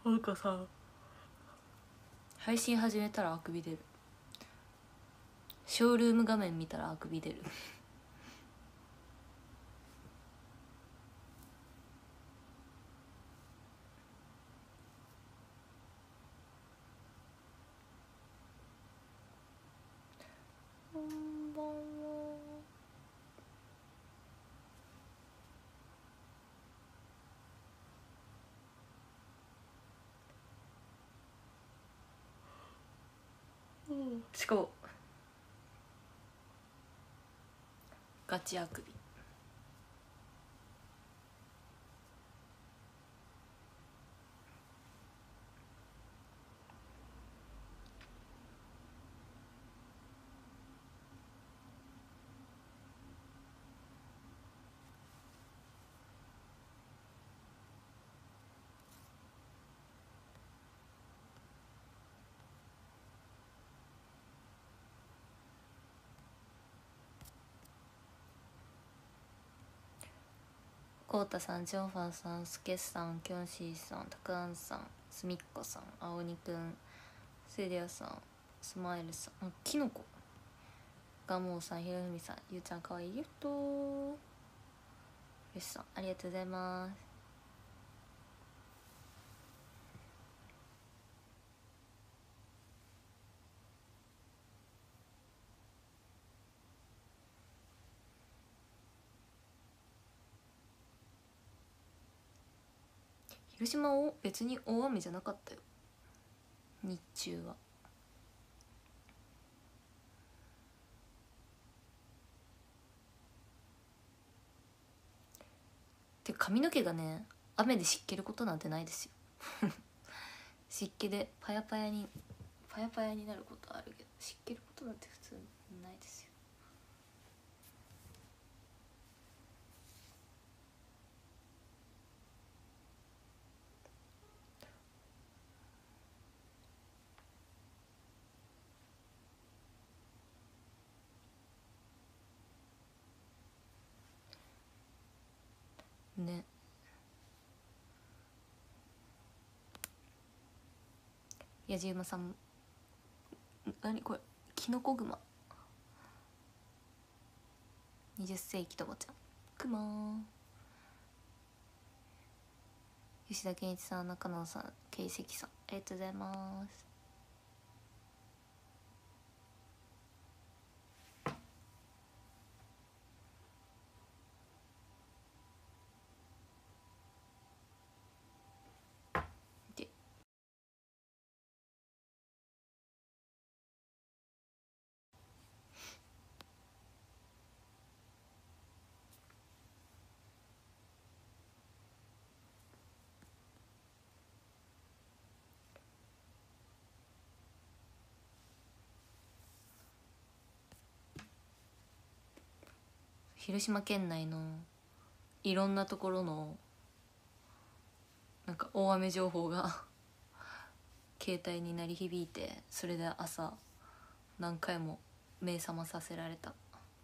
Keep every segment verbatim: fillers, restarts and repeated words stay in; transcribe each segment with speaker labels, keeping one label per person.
Speaker 1: なんかさ、配信始めたらあくび出る。ショールーム画面見たらあくび出る。こんばんは。しかもガチあくび。こうたさん、ジョンファンさん、スケさん、キョンシーさん、たくあんさん、すみっこさん、あおにくん、セリアさん、スマイルさん、キノコ、ガモーさん、ひろふみさん、ゆうちゃんかわいいギフト、よしさん、ありがとうございます。広島お別に大雨じゃなかったよ、日中は。て髪の毛がね、雨で湿気ることなんてないですよ。湿気でパヤパヤにパヤパヤになることあるけど、湿気ることなんて普通ないですよ。ね。やじうまさん、何これ、キノコグマ、はたち世紀ともちゃん、くまー、吉田健一さん、中野さん、圭石さん、ありがとうございます。で、広島県内のいろんなところのなんか大雨情報が携帯に鳴り響いて、それで朝何回も目覚まさせられた。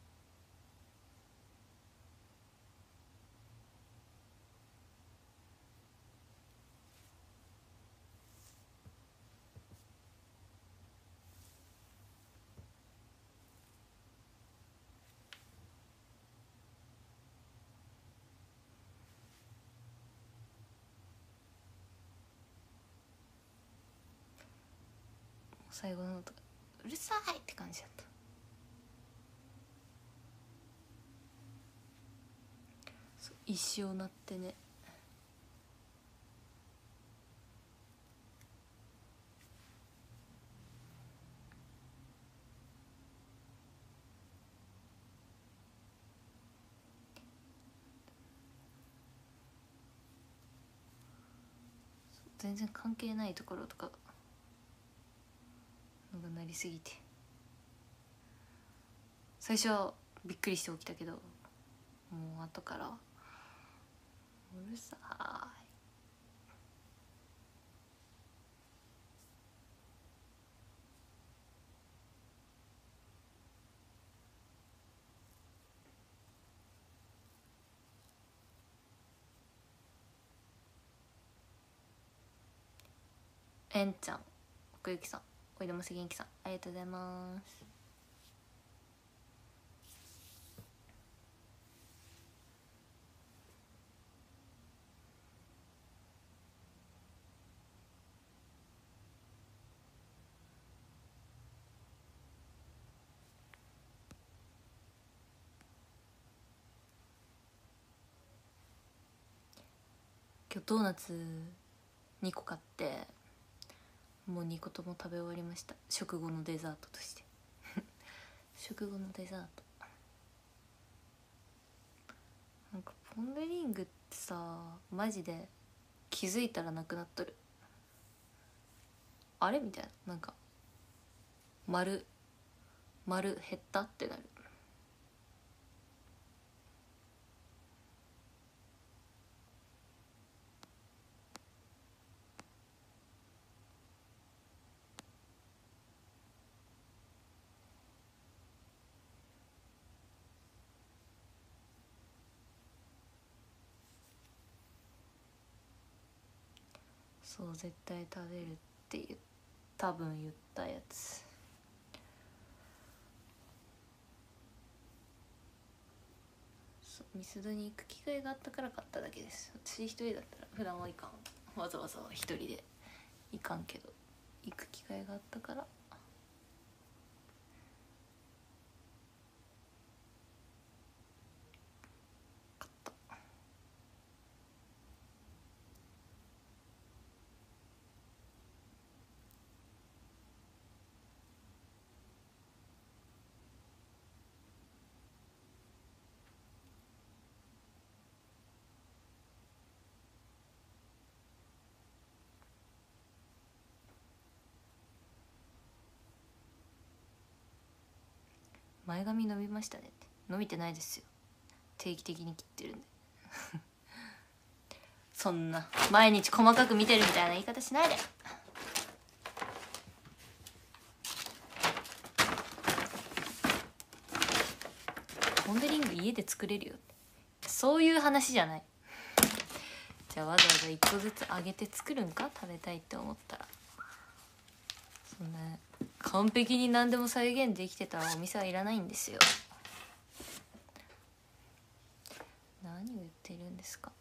Speaker 1: 最後の音がうるさいって感じだった。そう一生鳴ってね。全然関係ないところとかのが鳴りすぎて、最初はびっくりして起きたけど、もう後からうるさい。 えんちゃん、奥ゆきさん、おいでもせ元気さん、ありがとうございます。今日ドーナツにこ買ってもうにことも食べ終わりました。食後のデザートとして食後のデザート、なんかポン・デ・リングってさマジで気づいたらなくなっとる。あれみたいな、なんか丸丸減ったってなる。そう絶対食べるって言う多分言ったやつ。そうミスドに行く機会があったから買っただけです。私一人だったら普段はいかん、わざわざ一人で行かんけど行く機会があったから買った。前髪伸びましたねって、伸びてないですよ、定期的に切ってるんでそんな毎日細かく見てるみたいな言い方しないで。ポン・デ・リング家で作れるよって、そういう話じゃない。じゃあわざわざ一個ずつ揚げて作るんか、食べたいって思ったら。そんな完璧に何でも再現できてたらお店はいらないんですよ。何を言っているんですか。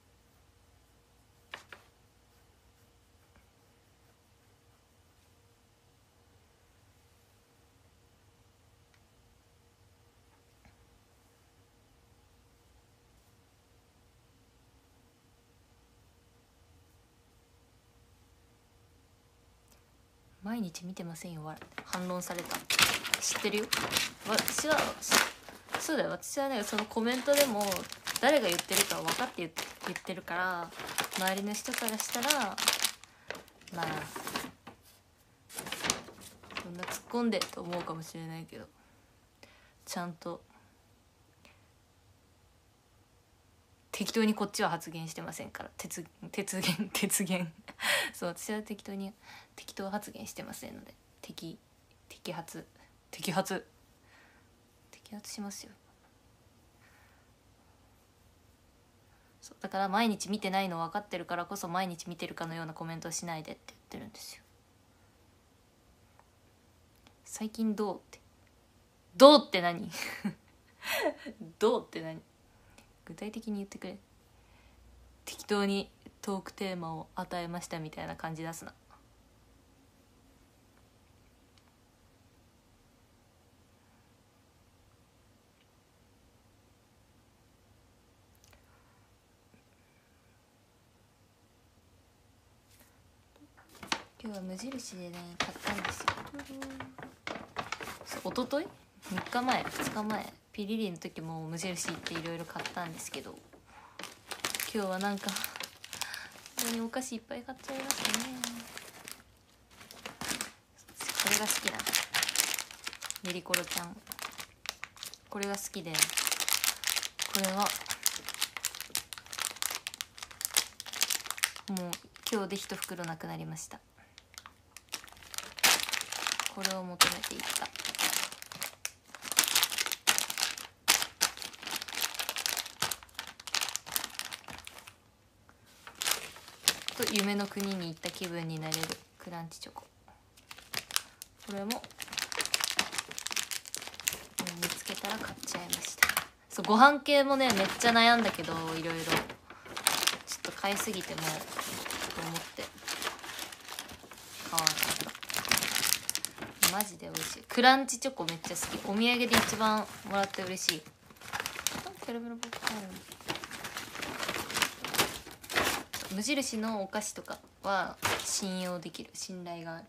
Speaker 1: 毎日見てませんよ、笑って反論された。知ってるよ、私は。そうだよ、私はね、そのコメントでも誰が言ってるか分かって言ってるから、周りの人からしたらまあそんな突っ込んでと思うかもしれないけど、ちゃんと適当にこっちは発言してませんから。鉄鉄言鉄言そう私は適当に適当発言してませんので、適適発適発摘発しますよ。そうだから毎日見てないの分かってるからこそ、毎日見てるかのようなコメントをしないでって言ってるんですよ。最近どうってどうって何どうって何、具体的に言ってくれ。適当にトークテーマを与えましたみたいな感じ出すな。今日は無印でね買ったんですよ。そう一昨日みっかまえふつかまえピリリの時も無印行っていろいろ買ったんですけど、今日はなんか本当にお菓子いっぱい買っちゃいましたね。これが好きなメリコロちゃん、これが好きで、これはもう今日で一袋なくなりました。これを求めていったと、夢の国に行った気分になれるクランチチョコ、これも見つけたら買っちゃいました。そう、ご飯系もねめっちゃ悩んだけど、いろいろちょっと買いすぎてもと思って買わなかった。マジで美味しい。クランチチョコめっちゃ好き。お土産で一番もらって嬉しい。キャラメルボックスある。無印のお菓子とかは信用できる、信頼がある。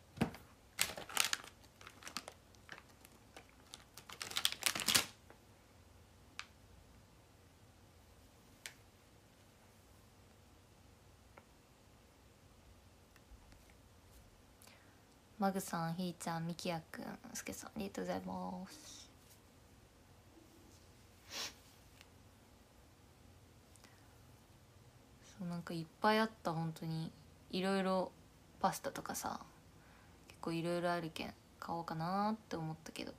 Speaker 1: マグさん、ひーちゃん、みきやくん、すけさん、ありがとうございます。そう、なんかいっぱいあった。本当にいろいろパスタとかさ、結構いろいろあるけん買おうかなって思ったけど、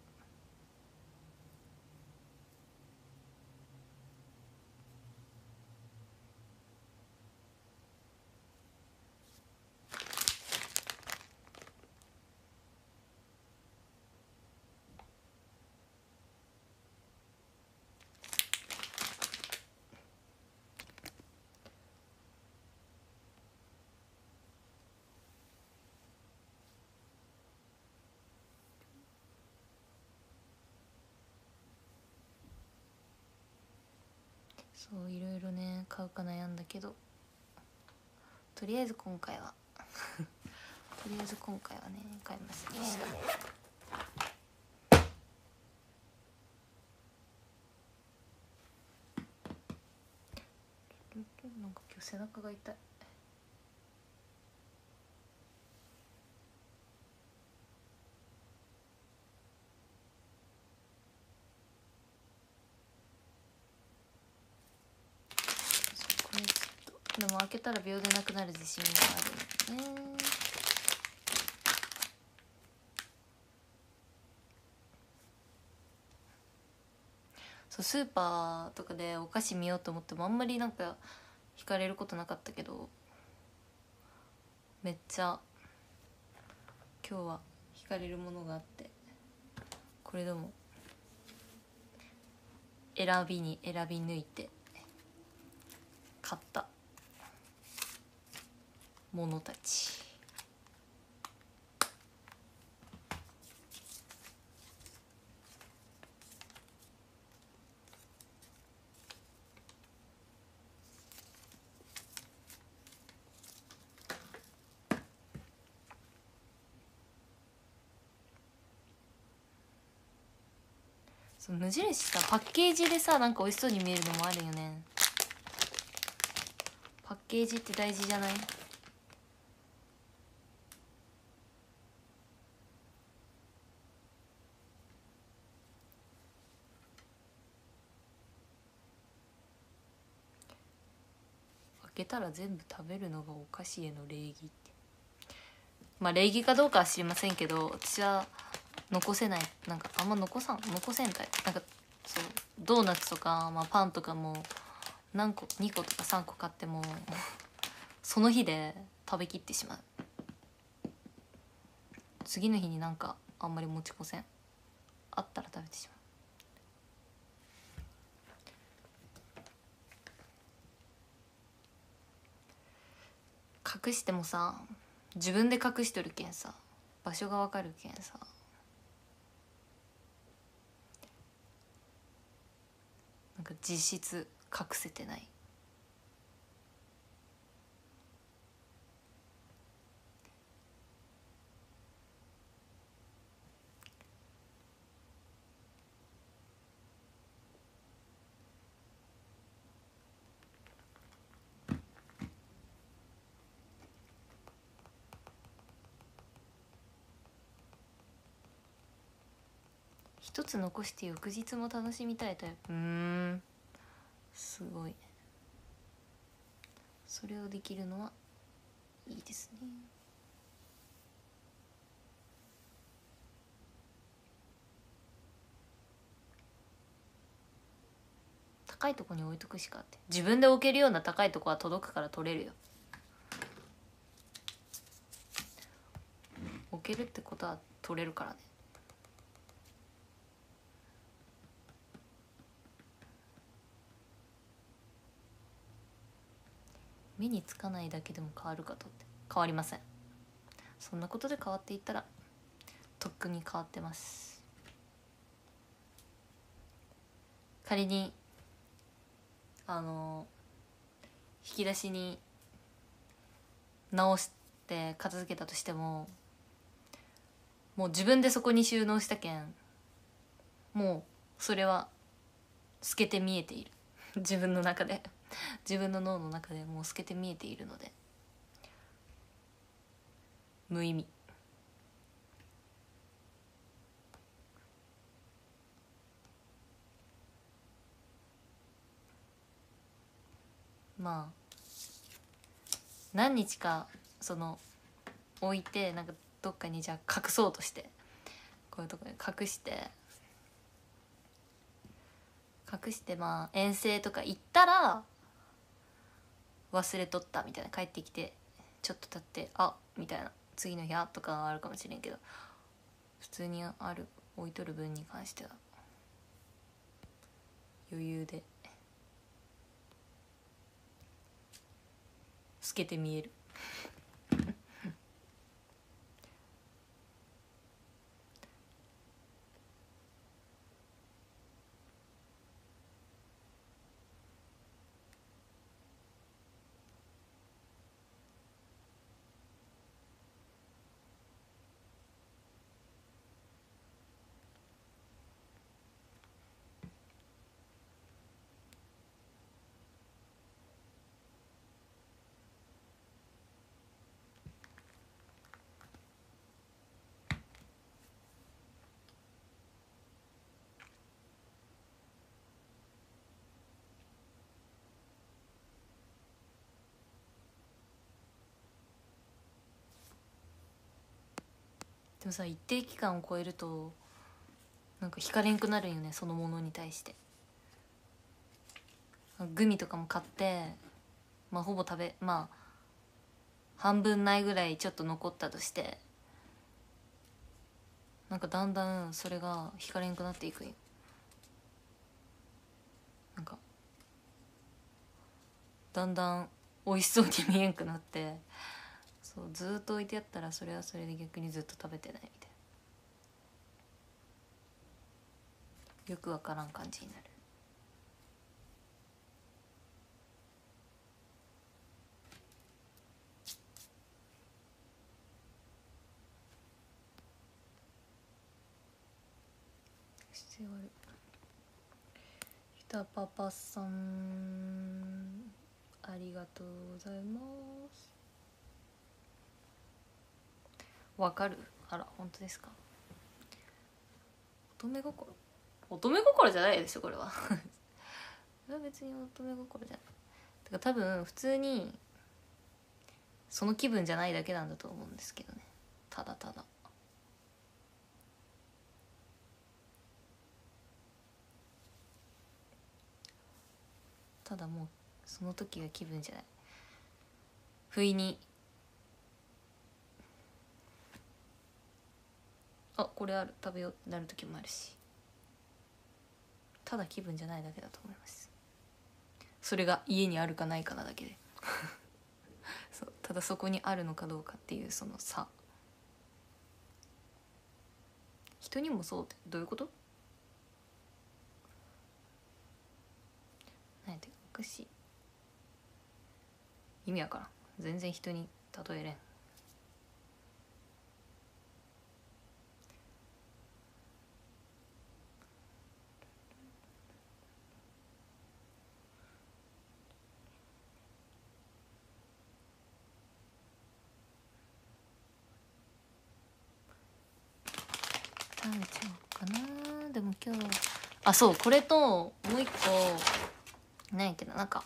Speaker 1: そういろいろね買うか悩んだけど、とりあえず今回はとりあえず今回はね買いませんでした。なんか今日背中が痛い。これちょっとでも開けたら秒でなくなる自信があるのね。そう、スーパーとかでお菓子見ようと思ってもあんまりなんか惹かれることなかったけど、めっちゃ今日は惹かれるものがあって、これでも選びに選び抜いて買ったものたち。そう、無印さパッケージでさなんか美味しそうに見えるのもあるよね。パッケージって大事じゃない？開けたら全部食べるのがお菓子への礼儀って、まあ礼儀かどうかは知りませんけど、私は残せない。なんかあんま残さん残せんたい。なんかそうドーナツとか、まあ、パンとかも何個にことかさんこ買ってもその日で食べきってしまう。次の日になんかあんまり持ち越せん。あったら食べてしまう。隠してもさ自分で隠しとるけんさ、場所がわかるけんさ、なんか実質隠せてない。一つ残して翌日も楽しみたいタイプ。うーん、すごい。それをできるのはいいですね。高いとこに置いとくしかって。自分で置けるような高いとこは届くから取れるよ。 けるってことは取れるからね。目につかないだけでも変わるかとって変わりません。そんなことで変わっていったらとっくに変わってます。仮にあの引き出しに直して片付けたとしても、もう自分でそこに収納したけん、もうそれは透けて見えている自分の中で自分の脳の中でもう透けて見えているので無意味。まあ何日かその置いて、なんかどっかにじゃあ隠そうとして、こういうとこに隠して隠してまあ遠征とか行ったら忘れとったみたいな、帰ってきてちょっと経ってあみたいな、次の日あとかはあるかもしれんけど、普通にある置いとる分に関しては余裕で透けて見えるでもさ、一定期間を超えるとなんか惹かれんくなるんよね、そのものに対して。グミとかも買って、まあほぼ食べまあ半分ないぐらいちょっと残ったとして、なんかだんだんそれが惹かれんくなっていくんよ。なんかだんだん美味しそうに見えんくなって、そうずっと置いてやったらそれはそれで逆にずっと食べてないみたいな、よくわからん感じになる。必要ある。ひたパパさんありがとうございます。わかる？あら本当ですか。乙女心乙女心じゃないでしょこれはこれは別に乙女心じゃない。てか多分普通にその気分じゃないだけなんだと思うんですけどね。ただただただもうその時が気分じゃない。不意にあこれある食べようってなる時もあるし、ただ気分じゃないだけだと思います。それが家にあるかないかなだけでそうただそこにあるのかどうかっていうその差。人にもそうってどういうこと？何やっておかしい、意味わからん。全然人に例えれん。食べちゃおうかな。でも今日あそうこれともう一個何やっけな、なんか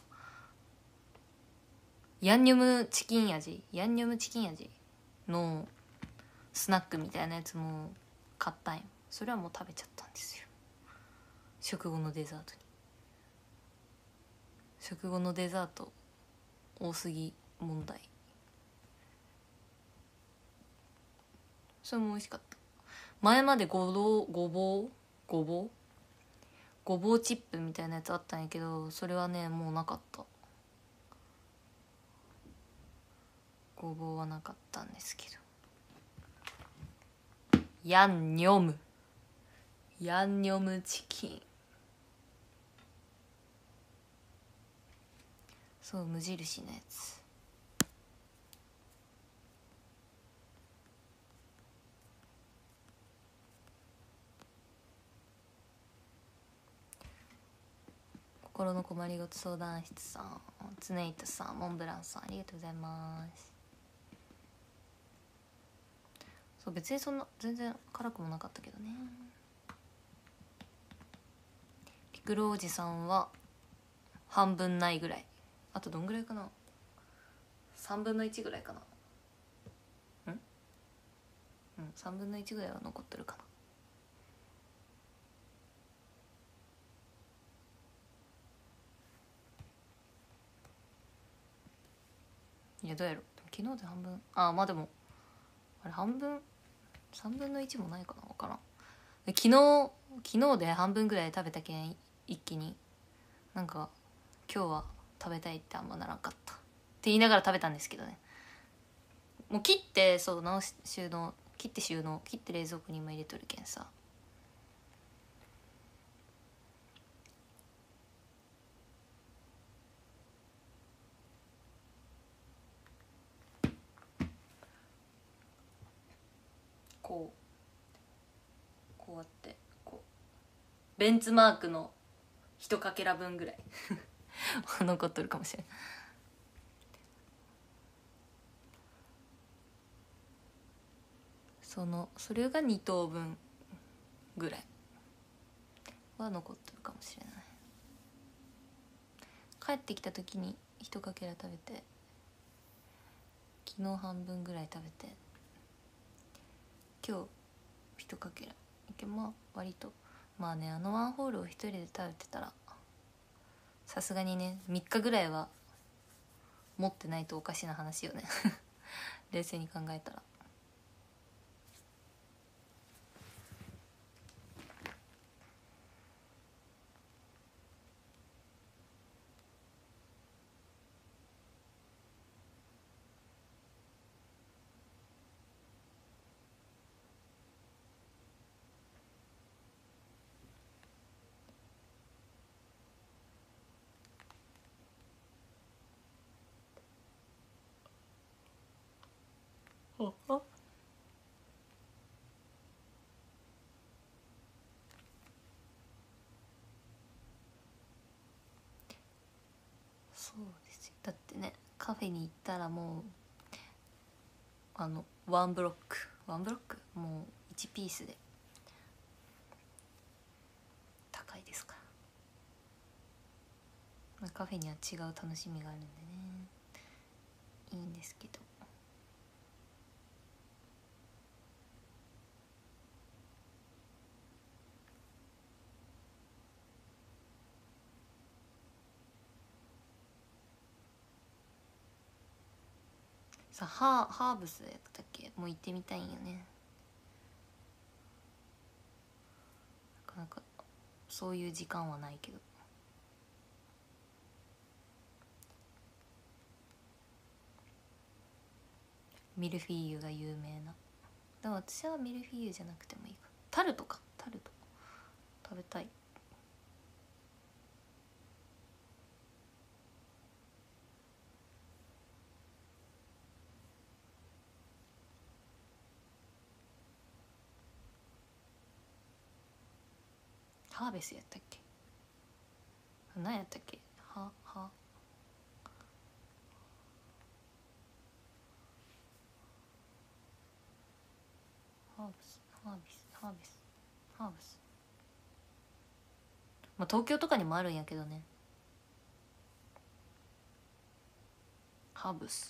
Speaker 1: ヤンニョムチキン味ヤンニョムチキン味のスナックみたいなやつも買ったんよ。それはもう食べちゃったんですよ、食後のデザートに。食後のデザート多すぎ問題。 それも美味しかった。前までごぼうごぼうごぼうごぼうチップみたいなやつあったんやけど、それはねもうなかった。ごぼうはなかったんですけど。ヤンニョムヤンニョムチキン、そう無印のやつ。心の困りごと相談室さん、つねいとさん、モンブランさん、ありがとうございます。そう別にそんな全然辛くもなかったけどね。陸路おじさんは半分ないぐらい、あとどんぐらいかな、さんぶんのいちぐらいかな。んうんさんぶんのいちぐらいは残ってるかな。いやどうやろ、昨日で半分、あまあでもあれ半分さんぶんのいちもないかな、分からん。昨日昨日で半分ぐらい食べたけん一気になんか今日は食べたいってあんまならんかったって言いながら食べたんですけどね。もう切ってそう直し収納切って収納切って冷蔵庫にも入れとるけんさ。こうこうやってこうベンツマークの一かけら分ぐらい残っとるかもしれない。そのそれがに等分ぐらいは残っとるかもしれない。帰ってきた時に一かけら食べて、昨日半分ぐらい食べて今日一かけらけまあ割とまあね、あのワンホールを一人で食べてたらさすがにねみっかぐらいは持ってないとおかしな話よね冷静に考えたら。ああそうですよ。だってねカフェに行ったらもうあのワンブロックワンブロックもういちピースで高いですから、まあ、カフェには違う楽しみがあるんでねいいんですけど。さハーハーブスやったっけ、もう行ってみたいんよね。なかなかそういう時間はないけど。ミルフィーユが有名な。でも私はミルフィーユじゃなくてもいいか。タルトか、タルト食べたい。ハーベスやったっけ、何やったっけ、ははハーブスハービスハービスハーブス、まあ東京とかにもあるんやけどね。ハーブス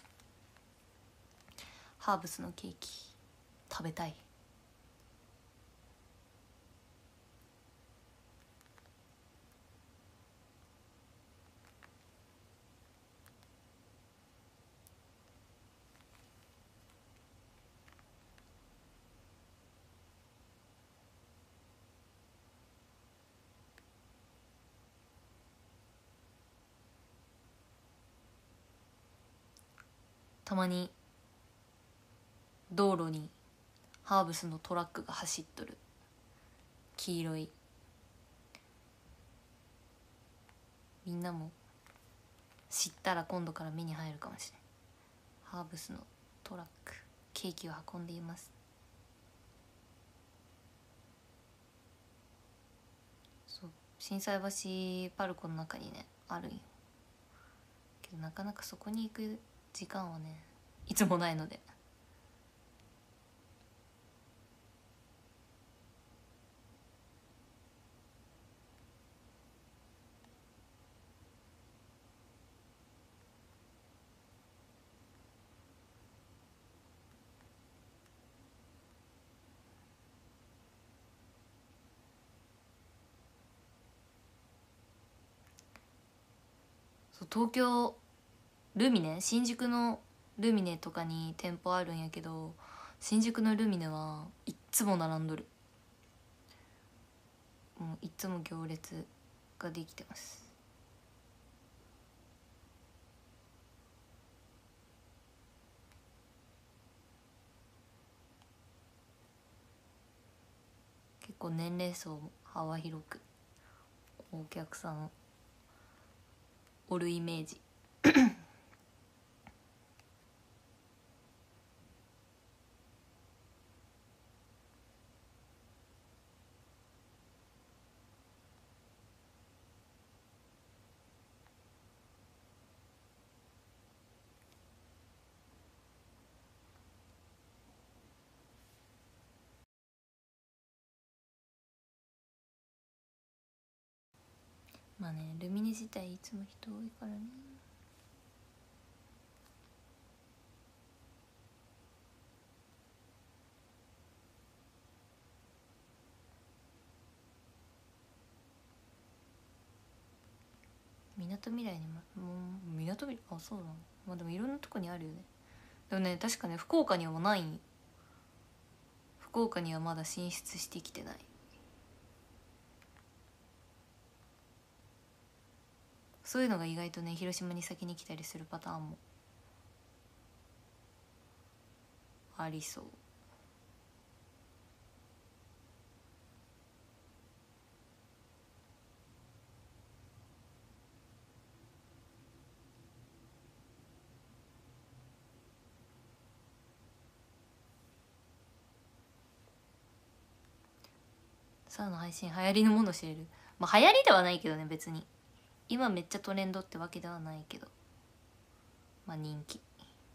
Speaker 1: ハーブスのケーキ食べたい。 たまに道路にハーブスのトラックが走っとる黄色い。みんなも知ったら今度から目に入るかもしれない。ハーブスのトラックケーキを運んでいます。そう、心斎橋パルコの中にねあるんよ。けどなかなかそこに行く時間はねいつもないので。そう東京ルミネ、新宿のルミネとかに店舗あるんやけど、新宿のルミネはいっつも並んどる。もういっつも行列ができてます。結構年齢層も幅広くお客さんおるイメージ。まあね、ルミネ自体いつも人多いからね。みなとみらいにも、もうみなとみらい、あ、そうなの。まあでもいろんなとこにあるよね。でもね、確かね福岡にはもうないん。福岡にはまだ進出してきてない。そういうのが意外とね広島に先に来たりするパターンもありそう。サウナ配信流行りのもの知れる。まあ流行りではないけどね、別に今めっちゃトレンドってわけではないけど、まあ人気。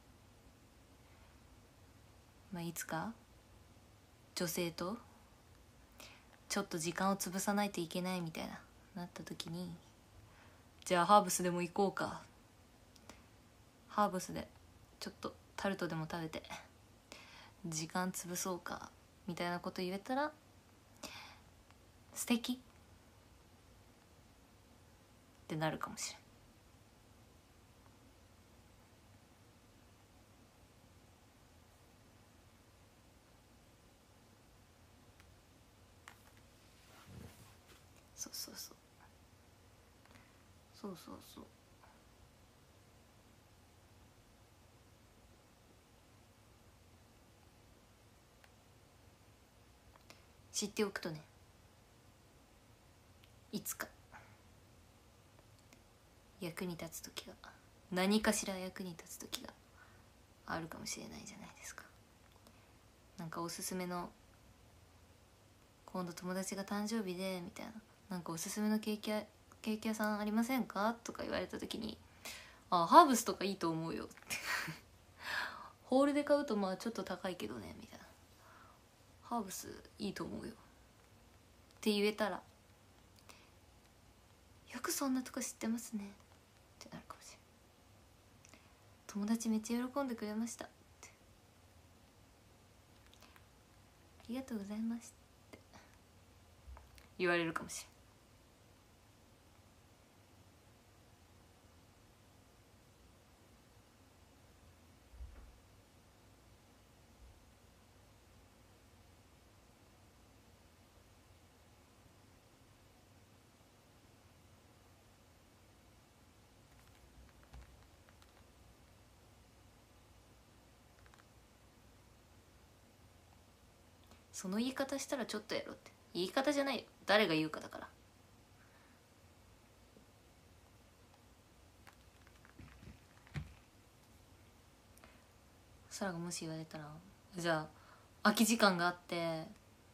Speaker 1: まあいつか女性とちょっと時間を潰さないといけないみたいななった時に、じゃあハーブスでも行こうか、ハーブスでちょっとタルトでも食べて時間潰そうかみたいなこと言えたら素敵ってなるかもしれない。そうそうそうそうそうそう。知っておくとね、いつか役に立つ時が、何かしら役に立つ時があるかもしれないじゃないですか。なんかおすすめの、今度友達が誕生日でみたいな、なんかおすすめのケーキ屋ケーキ屋さんありませんかとか言われた時に、あ、ハーブスとかいいと思うよってホールで買うとまあちょっと高いけどねみたいな、ハーブスいいと思うよって言えたら、よくそんなとこ知ってますねってなるかもしれない。友達めっちゃ喜んでくれましたって、ありがとうございますって言われるかもしれない。 その言い方したらちょっとやろって言い方じゃないよ、誰が言うかだから。サラがもし言われたら、じゃあ空き時間があって、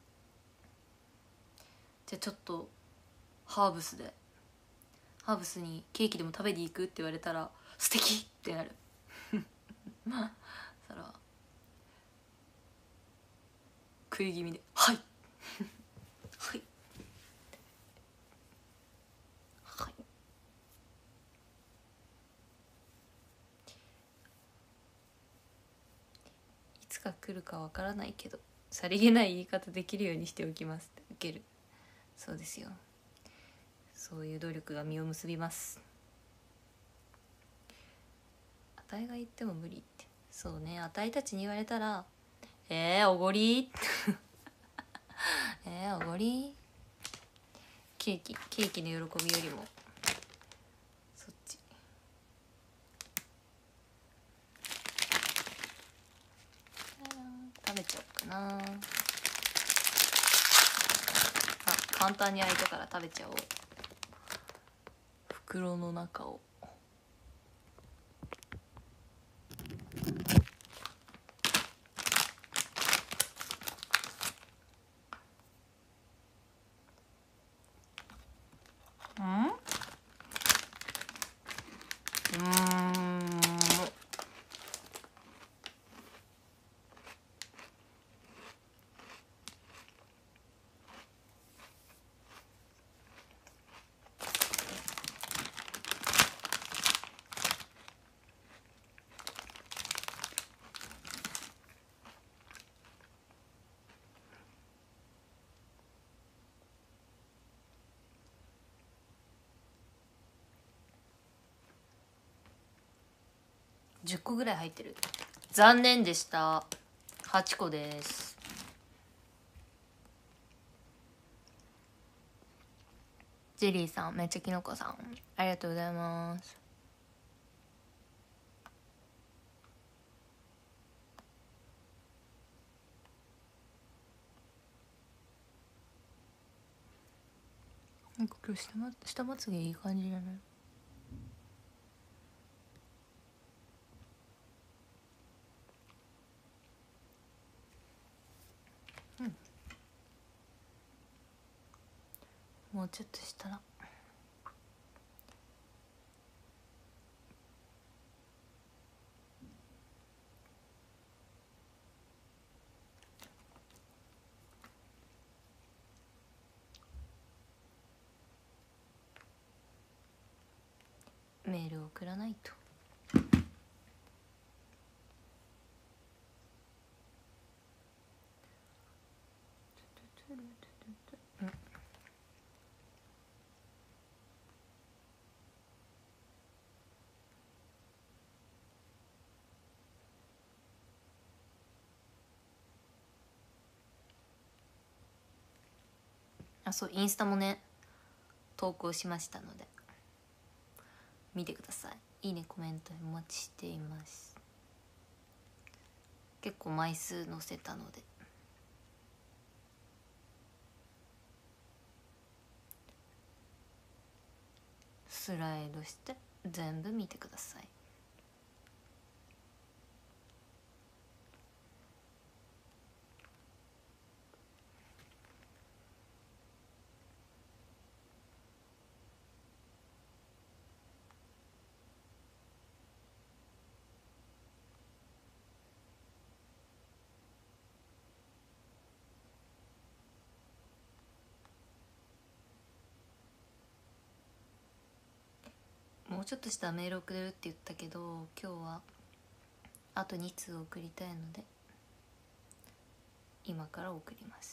Speaker 1: じゃあちょっとハーブスでハーブスにケーキでも食べに行くって言われたら素敵ってなるそら食い気味で「はいはいはい」いつか来るかわからないけどさりげない言い方できるようにしておきますって受ける。そうですよ、そういう努力が実を結びます。あたいが言っても無理って、そうね、あたいたちに言われたら「えー、おごり?」えー、おごりケーキケーキの喜びよりもそっち。食べちゃおうかなあ。簡単に開いたから食べちゃおう。袋の中をんうんじゅっこぐらい入ってる。残念でした。はちこです。ジェリーさん、めっちゃきのこさん、ありがとうございます。なんか今日下ま下まつげいい感じじゃない？うん。もうちょっとしたらメールを送らないと。うん、あ、そう、インスタもね投稿しましたので見てください。いいね、コメントお待ちしています。結構枚数載せたのでスライドして全部見てください。もうちょっとしたらメール送れるって言ったけど、今日はあとに通送りたいので今から送ります。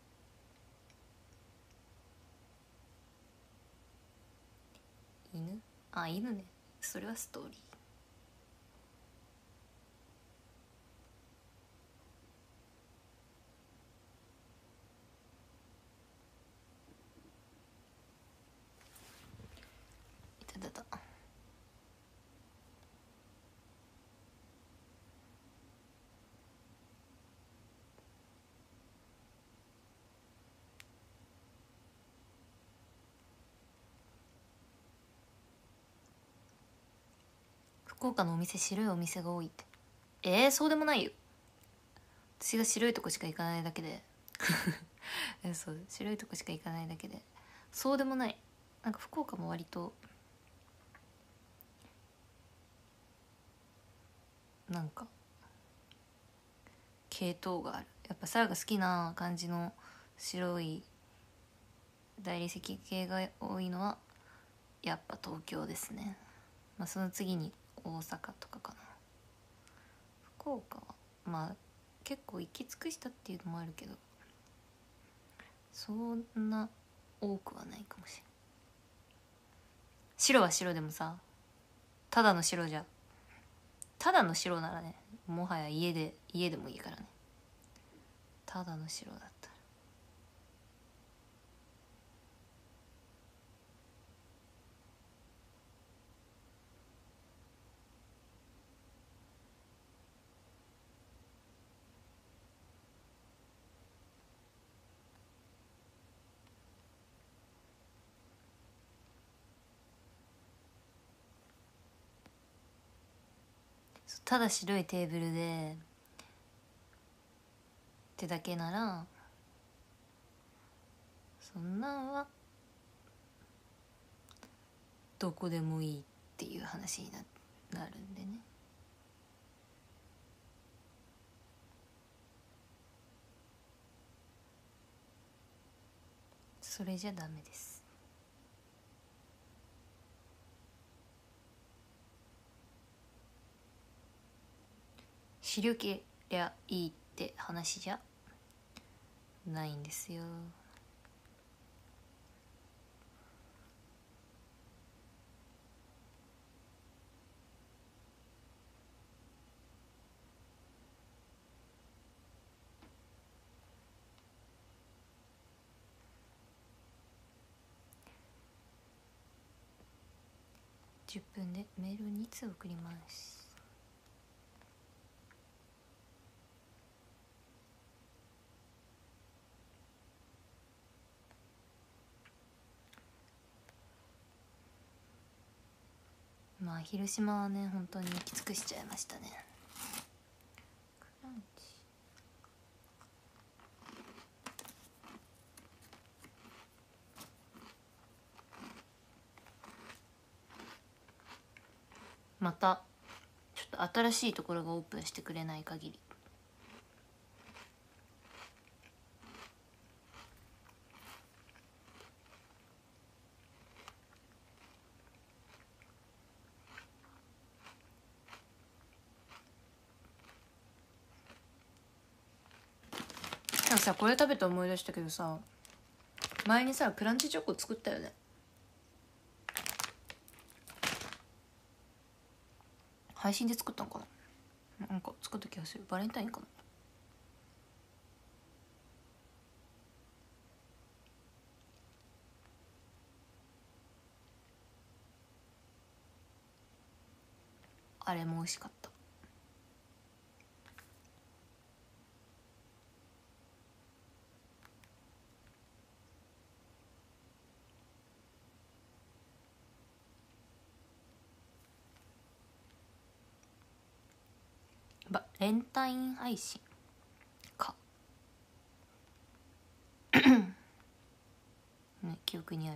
Speaker 1: 犬？あ、犬ね、それはストーリー。いただだ。 福岡のお店白いお店が多いって。えー、そうでもないよ。私が白いとこしか行かないだけでえそう白いとこしか行かないだけでそうでもない。なんか福岡も割となんか系統がある。やっぱサラが好きな感じの白い大理石系が多いのはやっぱ東京ですね。まあその次に大阪とかかな。福岡はまあ結構行き尽くしたっていうのもあるけどそんな多くはないかもしれない。白は白でもさ、ただの白じゃただの白ならね、もはや家で家でもいいからね。ただの白だったらただ白いテーブルでってだけならそんなんはどこでもいいっていう話に な, なるんでね。それじゃダメです。白けりゃいいって話じゃないんですよ。じゅっぷんでメールにつ送ります。まあ広島はね本当に行き尽くしちゃいましたね。クランチまたちょっと新しいところがオープンしてくれない限りなんかさ、これ食べて思い出したけどさ、前にさクランチチョコ作ったよね。配信で作ったのかな。なんか作った気がする。バレンタインかな。あれも美味しかった。バレンタイン配信かね、記憶にある。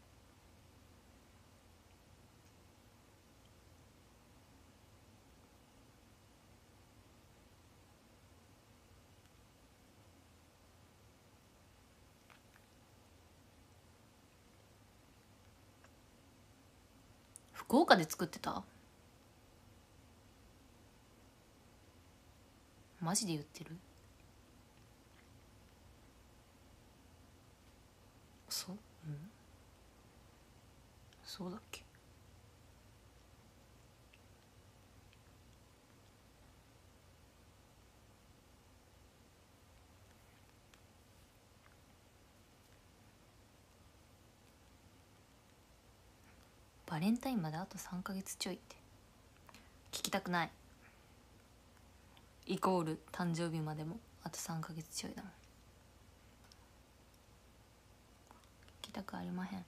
Speaker 1: 福岡で作ってた？マジで言ってる？そう、うん、そうだっけ。バレンタインまであとさんかげつちょいって聞きたくない。イコール誕生日までもあとさんかげつちょいだもん。聞きたくありまへん。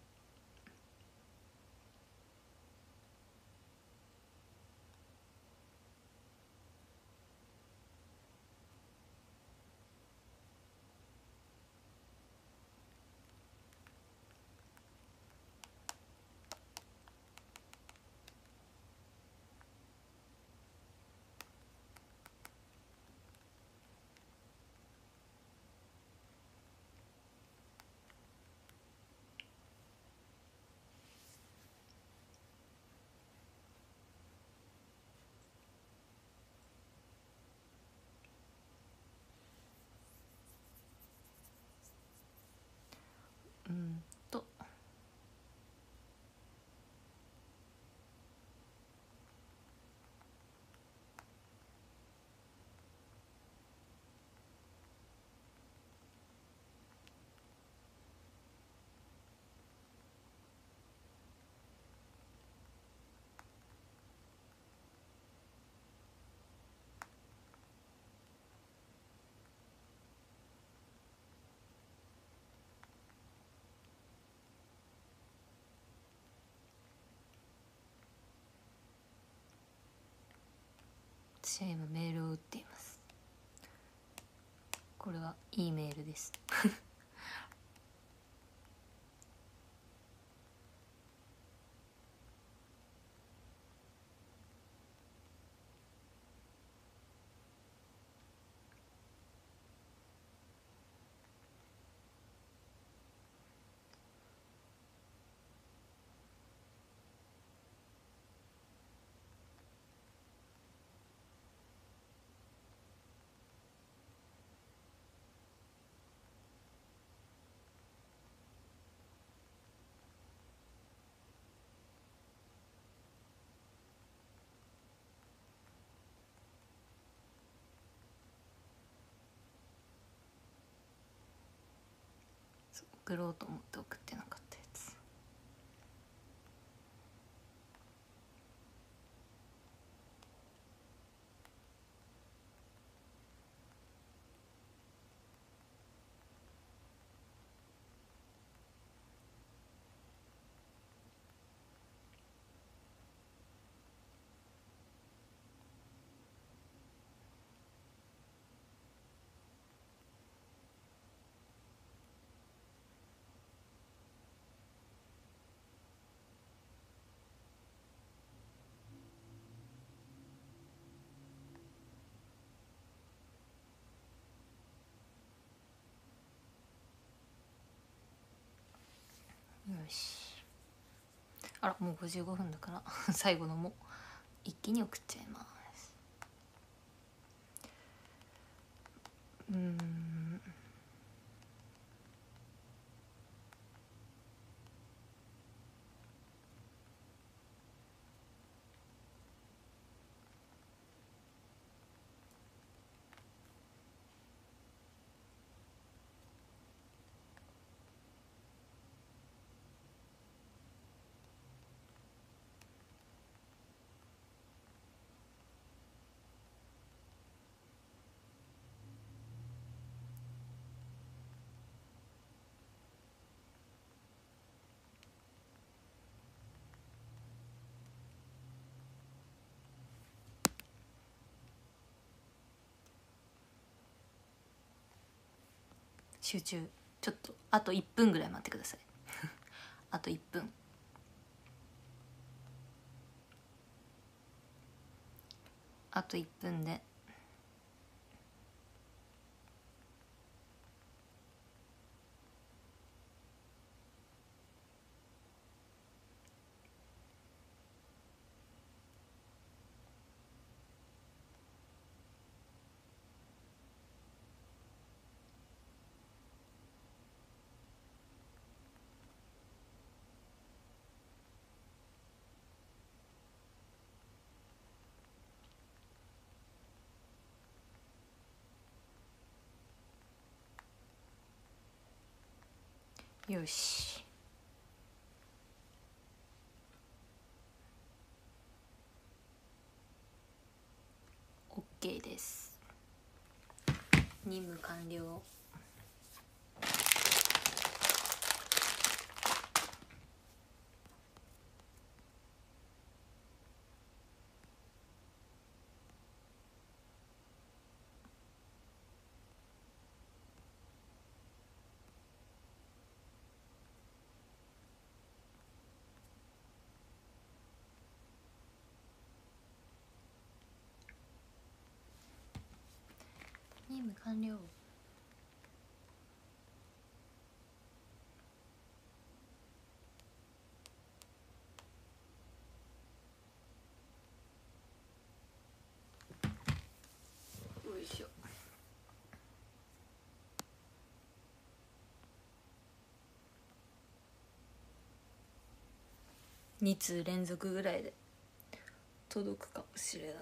Speaker 1: 私は今メールを打っています。これはいいメールです送ろうと思って送ってなかったやつ。よし、あらもうごじゅうごふんだから最後のも一気に送っちゃいます。うーん集中。ちょっとあといっぷんぐらい待ってくださいあといっぷん。あといっぷんでよし。OK です。任務完了。任務完了。よいしょ。に通連続ぐらいで届くかもしれない。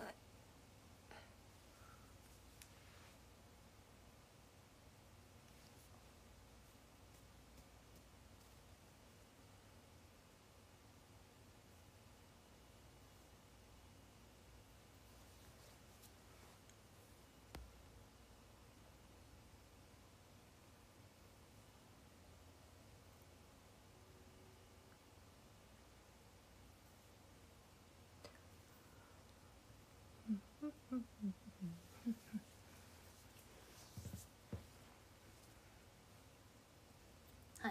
Speaker 1: はい。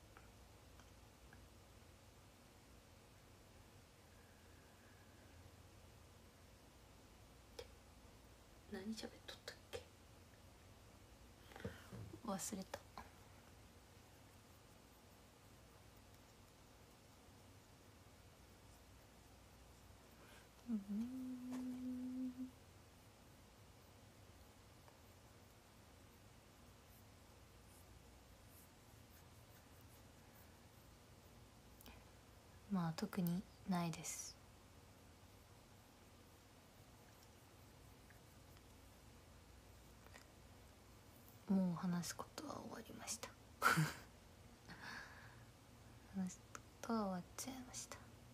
Speaker 1: 何喋っとったっけ、忘れた。うん、まあ特にないです。もう話すことは終わりました話すことは終わっちゃいました。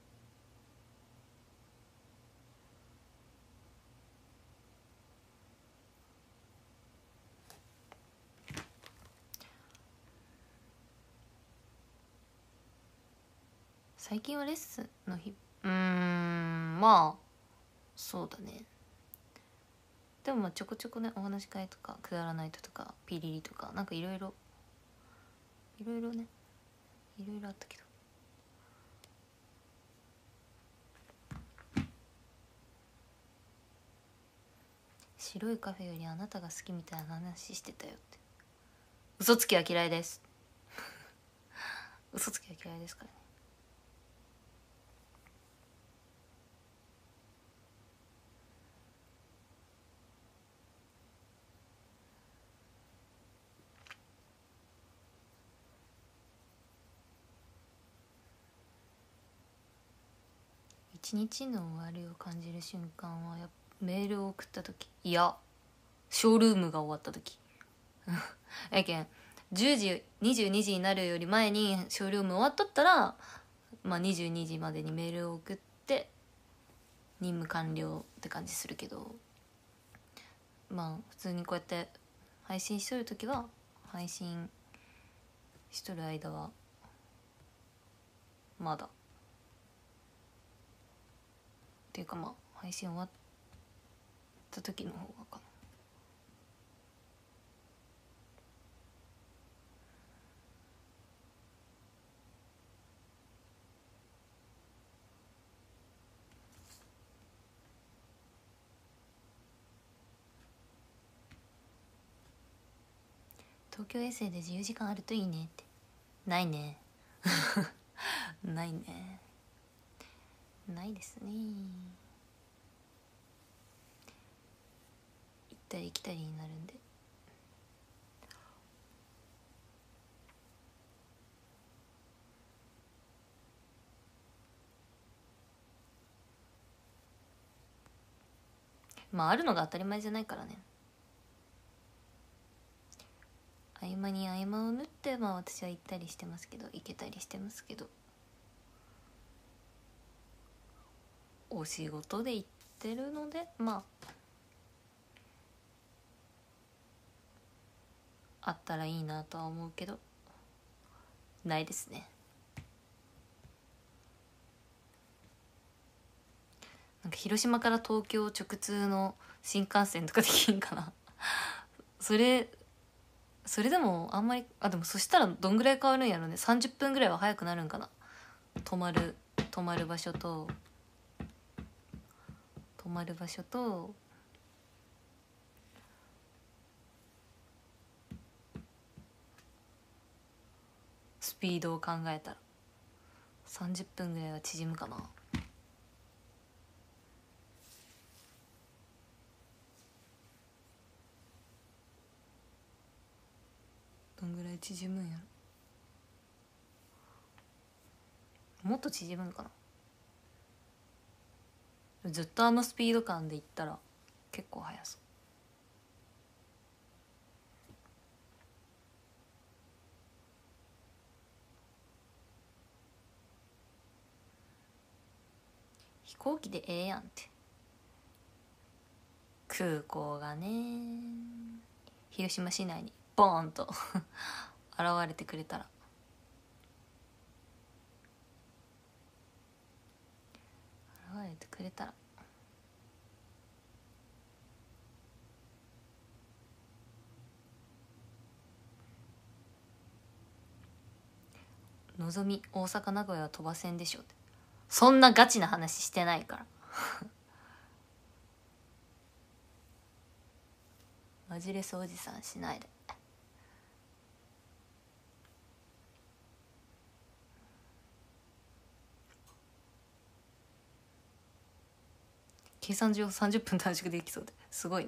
Speaker 1: 最近はレッスンの日、うーん、まあそうだね。でもまあちょこちょこね、お話し会とかくだらないととかピリリとかなんかいろいろいろいろね、いろいろあったけど、白いカフェよりあなたが好きみたいな話してたよって。嘘つきは嫌いです嘘つきは嫌いですからね。一日の終わりを感じる瞬間はやっぱメールを送った時、いやショールームが終わった時やけんじゅうじにじゅうにじになるより前にショールーム終わっとったら、まあ、にじゅうにじまでにメールを送って任務完了って感じするけど、まあ普通にこうやって配信しとる時は配信しとる間はまだっていうか、まあ配信終わった時の方がかな。東京エッセイで自由時間あるといいねって。ないねないね、ないですね。行ったり来たりになるんで。まああるのが当たり前じゃないからね。合間に合間を縫ってまあ私は行ったりしてますけど、行けたりしてますけど、お仕事で行ってるのでまああったらいいなとは思うけど、ないですね。なんか広島から東京直通の新幹線とかできんかなそれそれでもあんまり、あでもそしたらどんぐらい変わるんやろね。さんじゅっぷんぐらいは早くなるんかな。泊まる泊まる場所と泊まる場所とスピードを考えたらさんじゅっぷんぐらいは縮むかな。どんぐらい縮むんやろ。もっと縮むんかな。ずっとあのスピード感でいったら結構速そう。飛行機でええやんって。空港がね、広島市内にボーンと現れてくれたら、現れてくれたらのぞみ大阪名古屋は飛ばせんでしょって、そんなガチな話してないからマジレスおじさんしないで。計算上さんじゅっぷん短縮できそうですごいね。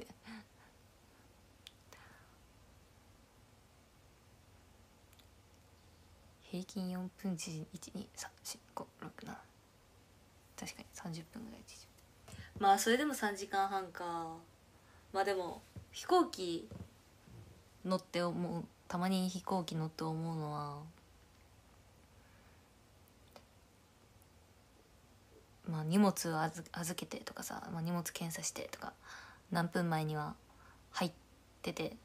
Speaker 1: 平均よんぷん時いちにさんしごろくなな、確かにさんじゅっぷんぐらい。まあそれでもさんじかんはんか。まあでも飛行機乗って思う、たまに飛行機乗って思うのは、まあ荷物を預預けてとかさ、まあ、荷物検査してとか何分前には入ってて、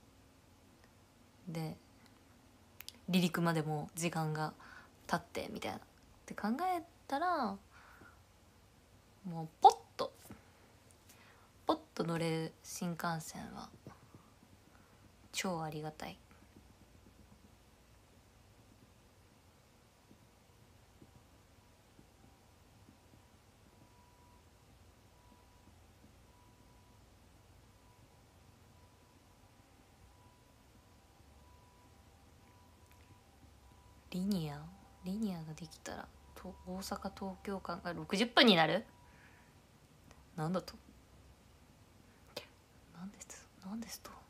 Speaker 1: で離陸までも時間が経ってみたいなって考えたら、もうポッとポッと乗れる新幹線は超ありがたい。リニアリニアができたらと大阪東京間がろくじゅっぷんになる。なんだとなんですなんですと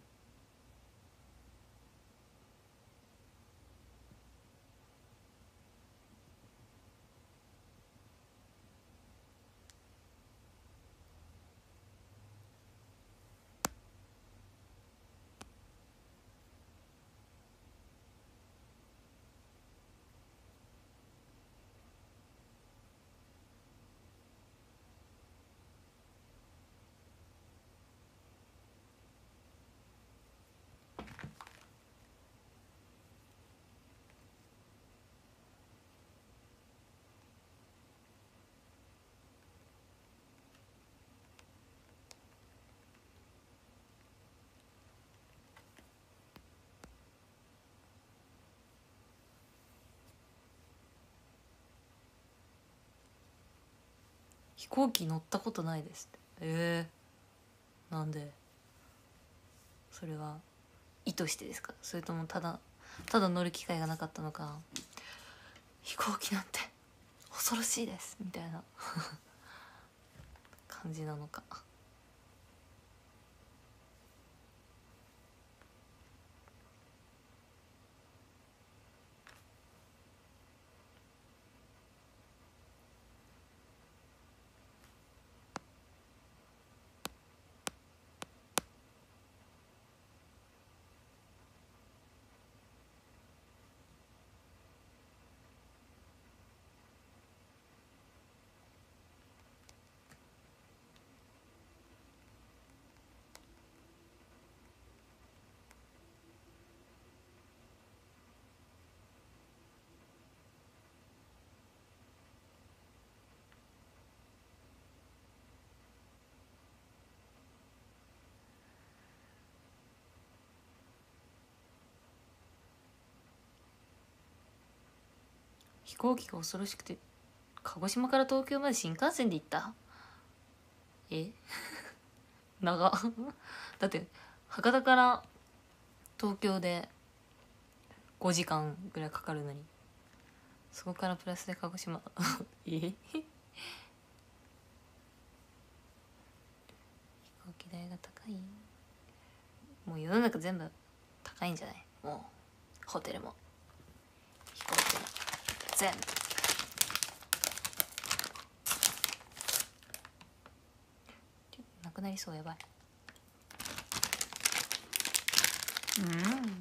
Speaker 1: 飛行機乗ったことないですって。えー、なんで？それは意図してですか、それともただただ乗る機会がなかったのか。飛行機なんて恐ろしいですみたいな感じなのか。飛行機が恐ろしくて鹿児島から東京まで新幹線で行った。え長だって博多から東京でごじかんぐらいかかるのに、そこからプラスで鹿児島え飛行機代が高い。もう世の中全部高いんじゃない？もうホテルも飛行機も全部。なくなりそう、やばい。うん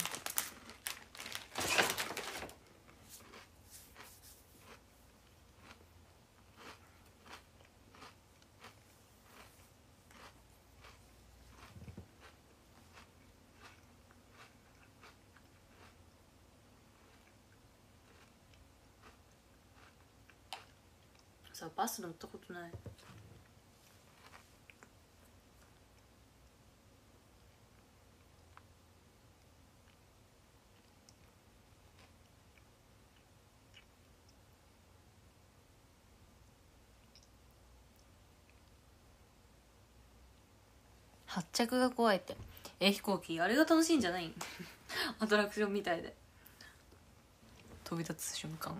Speaker 1: さ、バス乗ったことない。 発着が怖いって。え、飛行機あれが楽しいんじゃないん？アトラクションみたいで飛び立つ瞬間。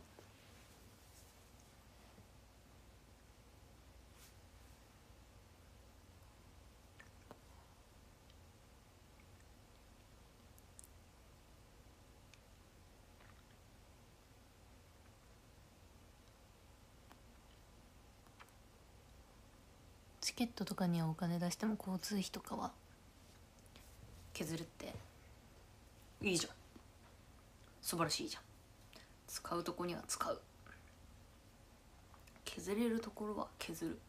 Speaker 1: チケットとかにはお金出しても交通費とかは削るっていいじゃん。素晴らしいじゃん。使うとこには使う。削れるところは削る。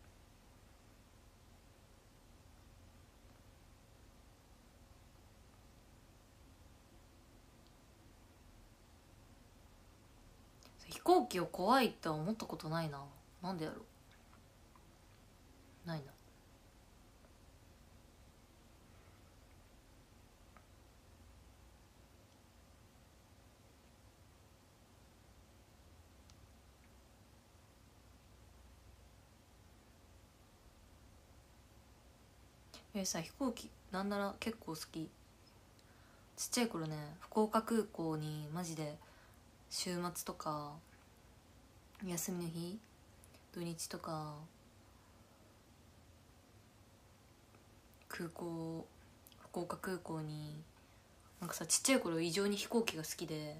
Speaker 1: 飛行機を怖いとは思ったことないな。なんでやろう。ないな。えさ、飛行機なんなら結構好き。ちっちゃい頃ね、福岡空港にマジで週末とか休みの日、土日とか空港、福岡空港になんかさ、ちっちゃい頃異常に飛行機が好きで、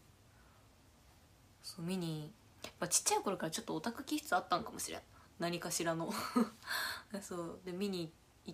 Speaker 1: そう見に、やっぱちっちゃい頃からちょっとオタク気質あったんかもしれん、何かしらのそうで見に行って、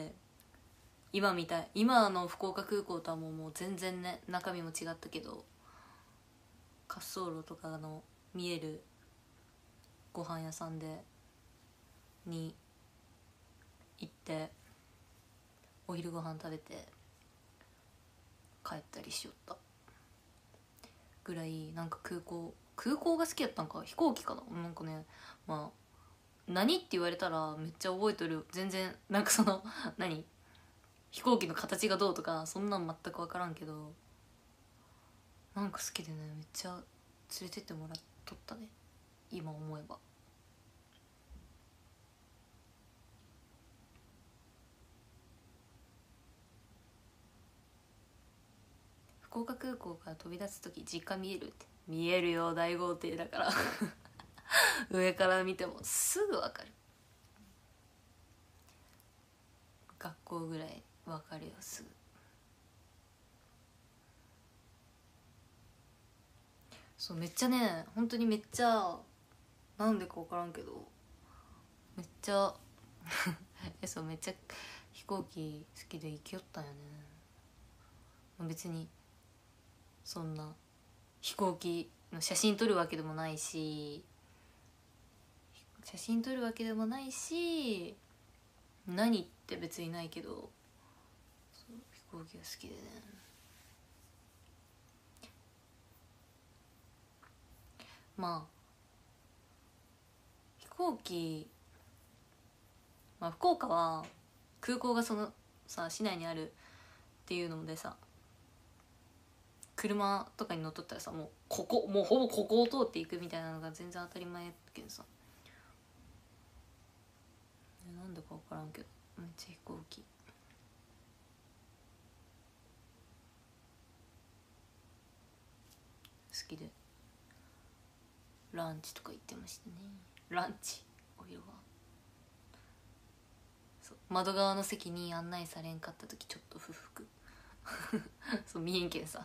Speaker 1: 今みたい今の福岡空港とはもうもう全然ね、中身も違ったけど、滑走路とかの見えるご飯屋さんでに行ってお昼ご飯食べて帰ったりしよったぐらい、なんか空港空港が好きやったんか、飛行機かな。なんかね、まあ何って言われたらめっちゃ覚えとる。全然なんかその何飛行機の形がどうとかそんなん全く分からんけど、なんか好きでね、めっちゃ連れてってもらっとったね、今思えば。福岡空港から飛び出す時実家見えるって。見えるよ、大豪邸だから上から見てもすぐ分かる。学校ぐらい分かるよ、すぐ。そうめっちゃね、本当にめっちゃ、なんでか分からんけどめっちゃえそうめっちゃ飛行機好きで行きよったんよね。別にそんな飛行機の写真撮るわけでもないし写真撮るわけでもないし何って別にないけど、そう飛行機が好きでね。まあ飛行機、まあ福岡は空港がそのさ市内にあるっていうのでさ、車とかに乗っとったらさ、もうここもうほぼここを通っていくみたいなのが全然当たり前やけどさ、なんでか分からんけどめっちゃ飛行機好きでランチとか行ってましたね。ランチお昼はそう窓側の席に案内されんかった時ちょっと不服そう見えんけんさ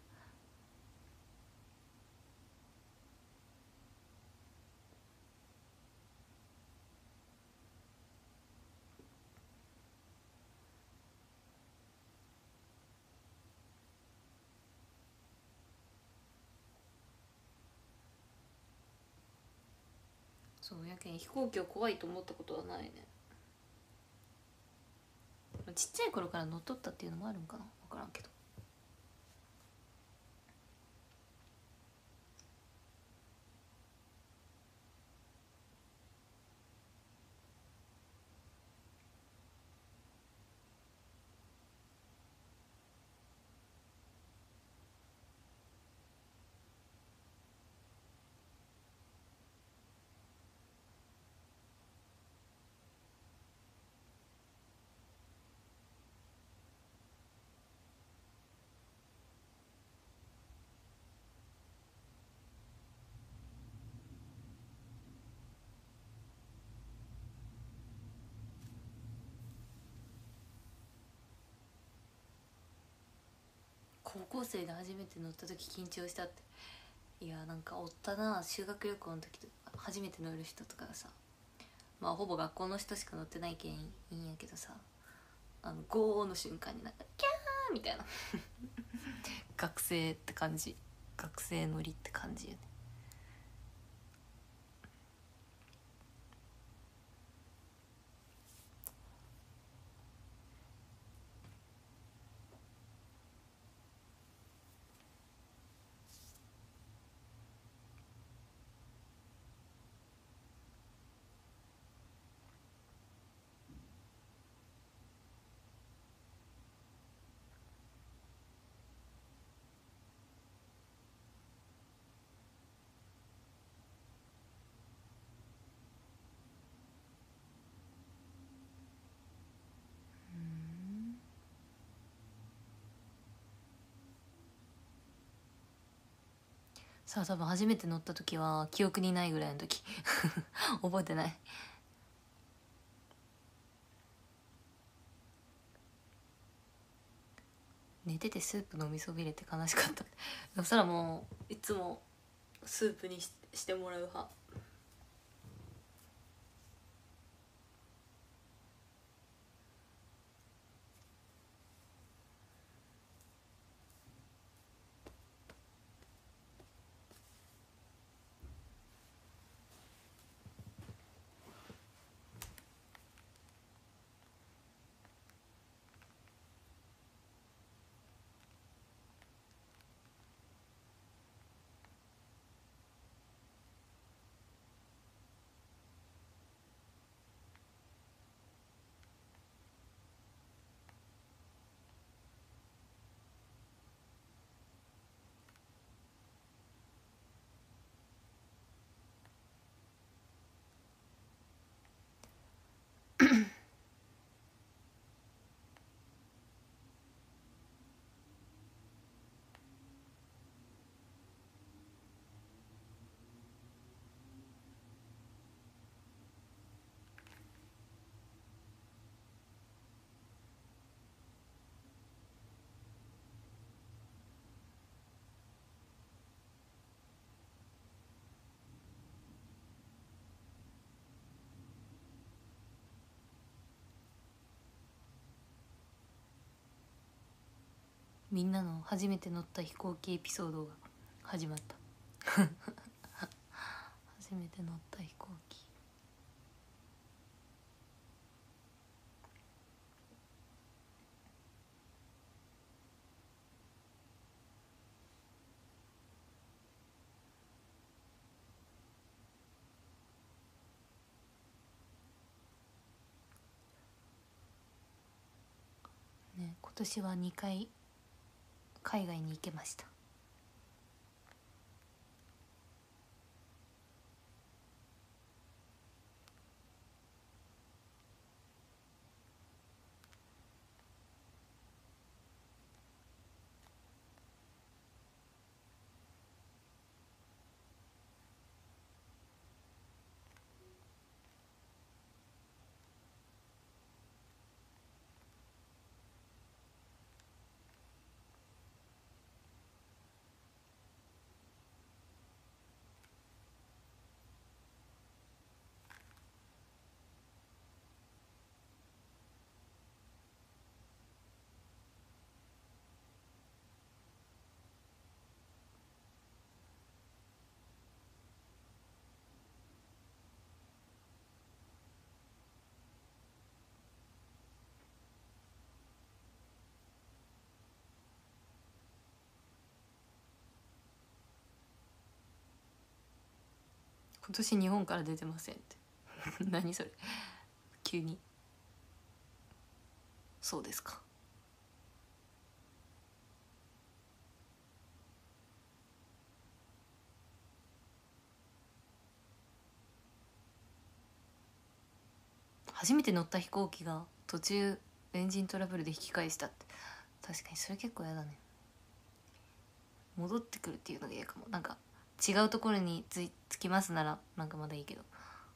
Speaker 1: そうやけん飛行機を怖いと思ったことはないね。ちっちゃい頃から乗っとったっていうのもあるんかな、分からんけど。 高校生で初めて乗った時緊張したって。いやなんかおったな、修学旅行の時とか初めて乗る人とかさ、まあほぼ学校の人しか乗ってないけんいいんやけどさ、あのゴーの瞬間になんかキャーみたいな学生って感じ、学生乗りって感じよね。さあ多分初めて乗った時は記憶にないぐらいの時覚えてない。寝ててスープ飲みそびれて悲しかった。そしたらもういつもスープに し, してもらう派。みんなの初めて乗った飛行機エピソードが始まった初めて乗った飛行機。ね、今年はにかい海外に行けました。今年日本から出てませんって何それ急に。そうですか。初めて乗った飛行機が途中エンジントラブルで引き返したって、確かにそれ結構嫌だね。戻ってくるっていうのが嫌かも。なんか違うところにつ着きますならなんかまだいいけど、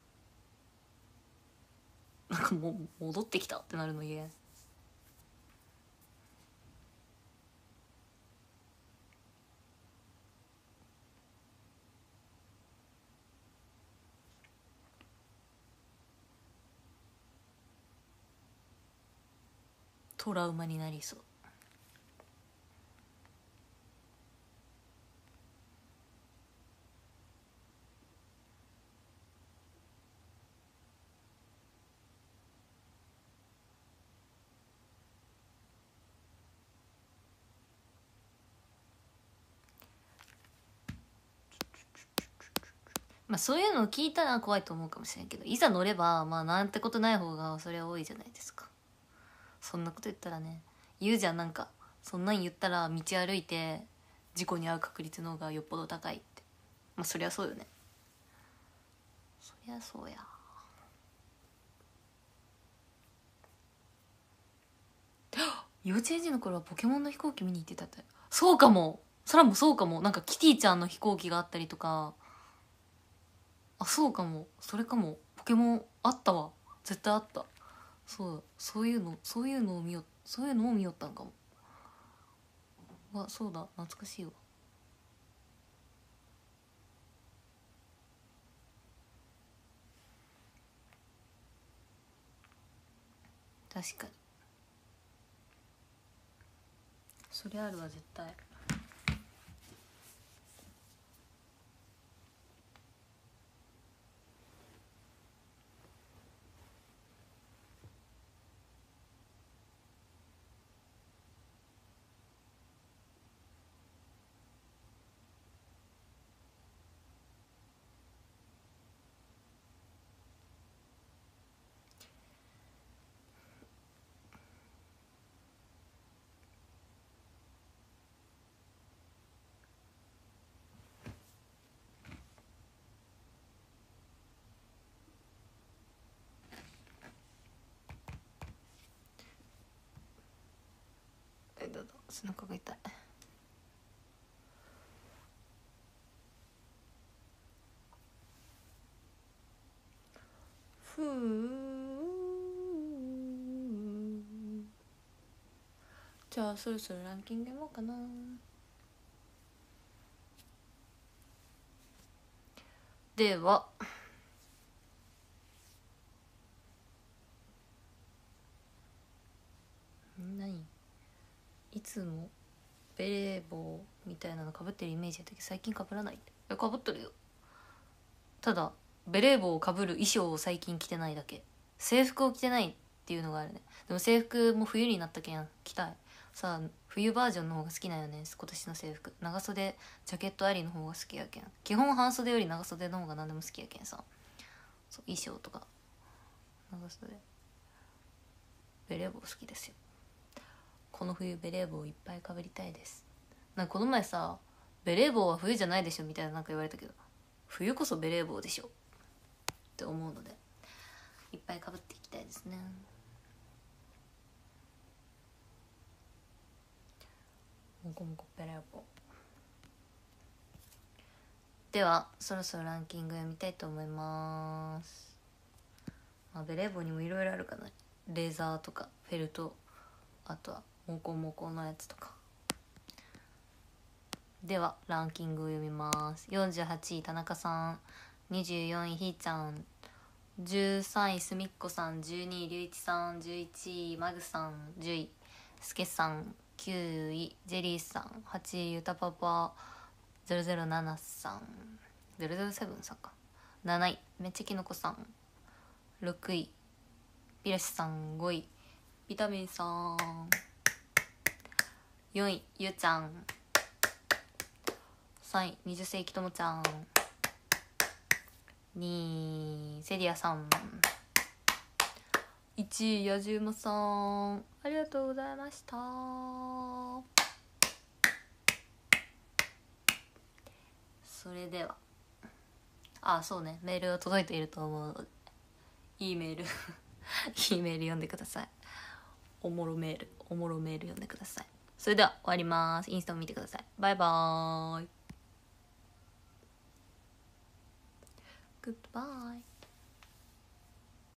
Speaker 1: なんかもう戻ってきたってなるの嫌や。 トラウマになりそう。まあそういうのを聞いたら怖いと思うかもしれんけど、いざ乗ればまあなんてことない方がそれは多いじゃないですか。そんなこと言ったらね、言うじゃん、なんかそんなん言ったら道歩いて事故に遭う確率の方がよっぽど高いって。まあそりゃそうよね、そりゃそうや。幼稚園児の頃はポケモンの飛行機見に行ってたって。そうかも、そらもそうかも。なんかキティちゃんの飛行機があったりとか。あ、そうかも、それかも。ポケモンあったわ、絶対あった。そう、そういうのそういうのを見よそういうのを見よったんかも。わ、そうだ、懐かしいわ。確かにそれあるわ絶対。え、どうぞ、背中が痛い。ふう。じゃあそろそろランキング読もうかな。では何、いつもベレー帽みたいなのかぶってるイメージやったけど最近かぶらないって。え、かぶってるよ。ただベレー帽をかぶる衣装を最近着てないだけ。制服を着てないっていうのがあるね。でも制服も冬になったけん着たい。さあ冬バージョンの方が好きなんよね、今年の制服。長袖ジャケットありの方が好きやけん。基本半袖より長袖の方が何でも好きやけんさ。そう衣装とか長袖ベレー帽好きですよ。この冬ベレー帽いっぱいかぶりたいです。なんかこの前さ、ベレー帽は冬じゃないでしょみたいななんか言われたけど、冬こそベレー帽でしょって思うのでいっぱいかぶっていきたいですね。もこもこベレー帽。ではそろそろランキング読みたいと思います。まあ、ベレー帽にもいろいろあるかな。レーザーとかフェルト、あとはモコモコのやつとか。ではランキングを読みます。よんじゅうはちい田中さん、にじゅうよんいひーちゃん、じゅうさんいすみっこさん、じゅうにいりゅういちさん、じゅういちいマグさん、じゅういすけさん、きゅういジェリーさん、はちいゆたパパ、ゼロゼロななさん、ゼロゼロセブンさんか、なないめっちゃきのこさん、ろくいピラシさん、ごいビタミンさん、よんいゆうちゃん、さんいにじゅっ世紀ともちゃん、にいセリアさん、いちいやじうまさん、ありがとうございました。それではあ、そうね、メールが届いていると思うので E メールE メール読んでください。おもろメールおもろメール読んでください。それでは終わります。インスタも見てください。バイバーイ。グッドバイ。